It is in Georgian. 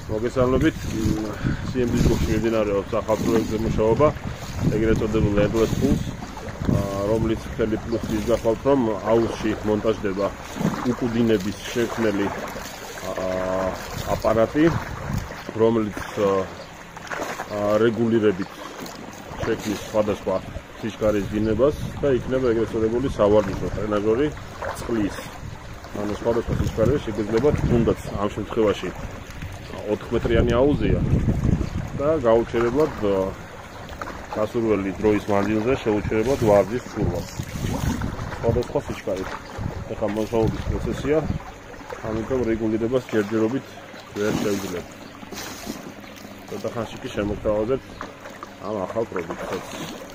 მოგესალმებით. CMB-ის ჯგუფში მიმდინარეობს ახალწლოვანზე მუშაობა, ეგრეთ წოდებულ endless pools, რომლის მთელი პლუსი ის გახლავთ, რომ აუზში მონტაჟდება უკუდინების შექმნელი აპარატი, რომელიც რეგულირებით შექმნის სხვადასხვა სიჩქარის დინებას და იქნება ეგრეთ წოდებული სავარჯიშო ტრენაჟორი წყლის. ანუ სხვადასხვა სიჩქარე შეგიძლება თუნდაც ამ შემთხვევაში 4 მეტრიანი აუზია და გაუჩერებლად გასურველი დროის მანძილზე შეუჩერებლად ვარჯიშ ცურვას. სხვადასხვა სიჩქარით. ეხლა მოსაუბრების პროცესია, ამიტომ რეგულირებას ჯერჯერობით ვერ შევძლებთ. ცოტა ხანში კი შემოგთავაზებთ ამ ახალ პროდუქტებს.